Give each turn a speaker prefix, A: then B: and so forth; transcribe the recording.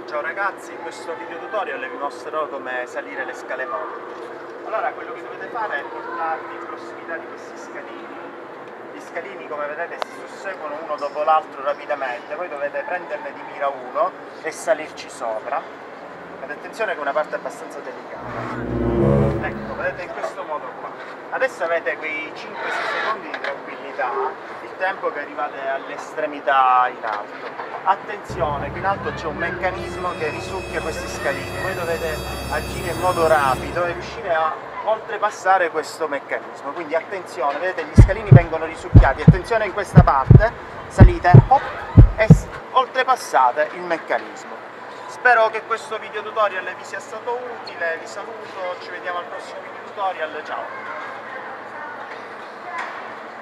A: Ciao ragazzi, in questo video tutorial vi mostrerò come salire le scale mobili. Allora, quello che dovete fare è portarvi in prossimità di questi scalini. Gli scalini, come vedete, si susseguono uno dopo l'altro rapidamente, voi dovete prenderne di mira uno e salirci sopra. Ed attenzione che è una parte abbastanza delicata. Ecco, vedete, in questo modo qua. Adesso avete quei 5-6 secondi di tranquillità, il tempo che arrivate all'estremità in alto. Attenzione che in alto c'è un meccanismo che risucchia questi scalini, voi dovete agire in modo rapido e riuscire a oltrepassare questo meccanismo, quindi attenzione, vedete gli scalini vengono risucchiati, attenzione in questa parte, salite hop, e oltrepassate il meccanismo. Spero che questo video tutorial vi sia stato utile, vi saluto, ci vediamo al prossimo video tutorial, ciao!